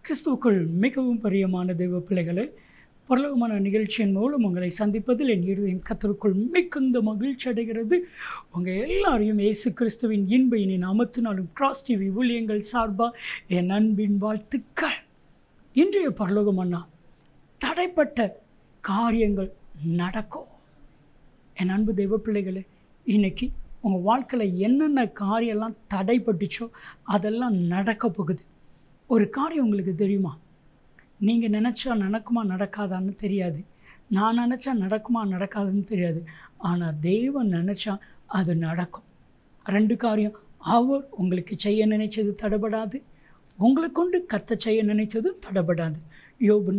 கிறிஸ்துவுக்குள் மிகவும் பிரியமான தெய்வ பிள்ளைகளே, பரலோகமான நிகழ்ச்சியின் மூலம் உங்களை சந்திப்பதில் என் இருதயம் கர்த்தருக்குள் மிகுந்த மகிழ்ச்சி அடைகிறது. உங்கள் எல்லாரையும் இயேசு கிறிஸ்துவின் இன்ப நாமத்தினாலும் கிராஸ் டிவி ஊழியங்கள் சார்பாக என் அன்பின் வாழ்த்துக்கள். இன்றைய பரலோகமன்னா தடைப்பட்ட காரியங்கள் நடக்கும். என் அன்பு தெய்வ பிள்ளைகளே, இன்னைக்கு உங்கள் வாழ்க்கையில் என்னென்ன காரியம்லாம் தடைப்பட்டுச்சோ அதெல்லாம் நடக்க போகுது. ஒரு காரியம் உங்களுக்கு தெரியுமா? நீங்கள் நினச்சா நடக்குமா நடக்காதான்னு தெரியாது, நான் நினச்சா நடக்குமா நடக்காதுன்னு தெரியாது, ஆனால் தேவன் நினச்சா அது நடக்கும். ரெண்டு காரியம், அவர் உங்களுக்கு செய்ய நினைச்சது தடைபடாது, உங்களை கொண்டு கர்த்தர் செய்ய நினைச்சது தடைபடாது. யோபு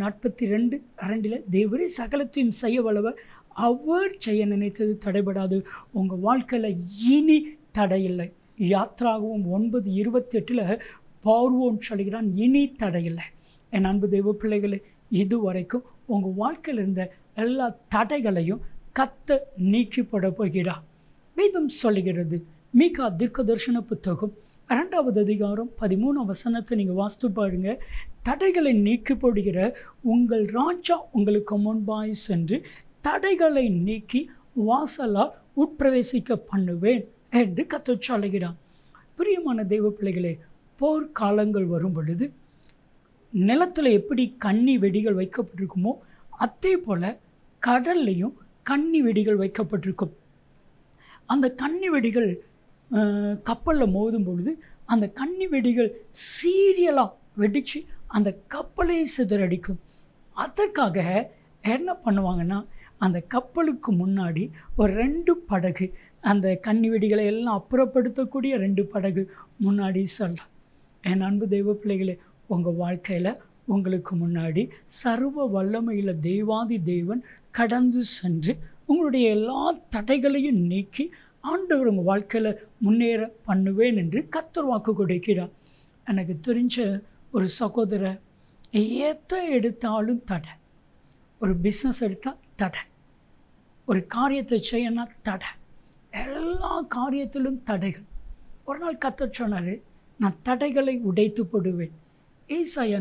42:2 தேவரே சகலத்தையும் செய்ய வல்லவர், அவர் செய்ய நினைத்தது தடைபடாது. உங்கள் வாழ்க்கையில் இனி தடையில்லை. யாத்ராகவும் 9:28 பார்வோன் சொல்கிறான், இனி தடையில்லை. என் அன்பு தெய்வ பிள்ளைகளே, இதுவரைக்கும் உங்கள் வாழ்க்கையில் இருந்த எல்லா தடைகளையும் கர்த்தர் நீக்கி போட போகிறார். வேதம் சொல்லுகிறது, மீகா தீர்க்கதரிசன புத்தகம் 2வது அதிகாரம் 13 வசனத்தை நீங்கள் வாசித்து பாருங்க. தடைகளை நீக்கி போடுகிற உங்கள் ராஜா உங்களுக்கு முன்பாய் சென்று தடைகளை நீக்கி வாசலால் உட்பிரவேசிக்க பண்ணுவேன் என்று கர்த்தர் சொல்லுகிறார். பிரியமான தெய்வ பிள்ளைகளே, போர்க்காலங்கள் வரும் பொழுது நிலத்தில் எப்படி கன்னி வெடிகள் வைக்கப்பட்டிருக்குமோ அதே போல் கடல்லையும் கன்னி வெடிகள் வைக்கப்பட்டிருக்கும். அந்த கன்னி வெடிகள் கப்பலில் மோதும் பொழுது அந்த கன்னி வெடிகள் சீரியலாக வெடித்து அந்த கப்பலை சிதறடிக்கும். அதற்காக என்ன பண்ணுவாங்கன்னா, அந்த கப்பலுக்கு முன்னாடி ஒரு 2 படகு, அந்த கன்னி வெடிகளை எல்லாம் அப்புறப்படுத்தக்கூடிய 2 படகு முன்னாடி சொல்லலாம். என் அன்பு தெய்வ பிள்ளைகளே, உங்கள் வாழ்க்கையில் உங்களுக்கு முன்னாடி சர்வ வல்லமையில் தேவாதி தேவன் கடந்து சென்று உங்களுடைய எல்லா தடைகளையும் நீக்கி ஆண்டவர் உங்கள் வாழ்க்கையில் முன்னேற பண்ணுவேன் என்று கர்த்தர் வாக்கு கொடுக்கிறார். எனக்கு தெரிஞ்ச ஒரு சகோதரர், எதை எடுத்தாலும் தடை. ஒரு பிஸ்னஸ் எடுத்தால் தடை, ஒரு காரியத்தை செய்யனா தடை, எல்லா காரியத்திலும் தடைகள். ஒரு நாள் கர்த்தர் சொன்னார், நான் தடைகளை உடைத்து போடுவேன். ஏசாயா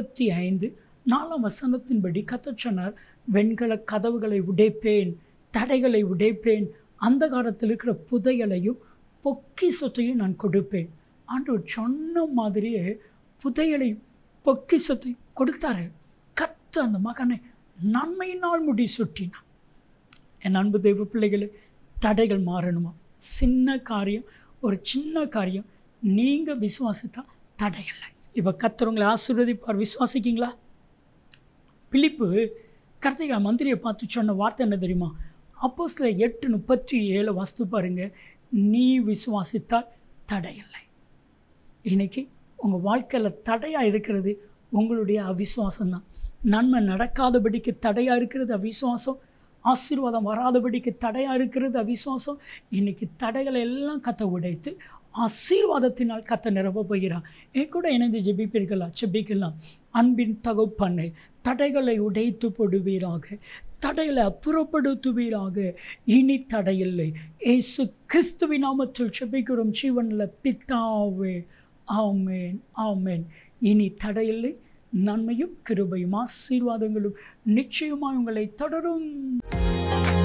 45:4 வசனத்தின்படி கர்த்தர் சொன்னார், வெண்கல கதவுகளை உடைப்பேன், தடைகளை உடைப்பேன், அந்த காலத்தில் இருக்கிற புதையலையும் பொக்கிஷத்தையும் நான் கொடுப்பேன். ஆண்டவர் சொன்ன மாதிரியே புதையலையும் பொக்கிஷத்தையும் கொடுத்தாரு. கர்த்தர் அந்த மகனை நன்மையினால் முடி சுட்டினான். என் அன்பு தெய்வ பிள்ளைகளே, தடைகள் மாறணுமா? சின்ன காரியம், ஒரு சின்ன காரியம் நீங்கள் விசுவாசித்தா தடையில்லை. இப்போ கர்த்தர் உங்களை ஆசீர்வதிப்பார். விசுவாசிக்கிங்களா? பிலிப்பு கர்த்தர் மந்திரியை பார்த்து சொன்ன வார்த்தை என்ன தெரியுமா? அப்போஸ்தலர் 8:37 வாசித்து பாருங்க, நீ விசுவாசித்தால் தடையில்லை. இன்னைக்கு உங்கள் வாழ்க்கையில் தடையாக இருக்கிறது உங்களுடைய அவிசுவாசம்தான். நன்மை நடக்காதபடிக்கு தடையாக இருக்கிறது அவிசுவாசம், ஆசீர்வாதம் வராதபடிக்கு தடையாக இருக்கிறது அவிசுவாசம். இன்றைக்கி தடைகளை எல்லாம் கர்த்தர் உடைத்து ஆசீர்வாதத்தினால் கர்த்தர் நிரப்ப போகிறார். என் கூட இணைந்து ஜெபிக்கலாம். அன்பின் தகப்பனே, தடைகளை உடைத்து போடுவீராக, தடைகளை அப்புறப்படுத்துவீராக. இனி தடையில்லை. இயேசு கிறிஸ்துவின் நாமத்தில் ஜெபிக்கிறோம் ஜீவனுள்ள பிதாவே, ஆமென், ஆமென். இனி தடையில்லை. நன்மையும் கிருபையும் ஆசீர்வாதங்களும் நிச்சயமாக உங்களை தொடரும்.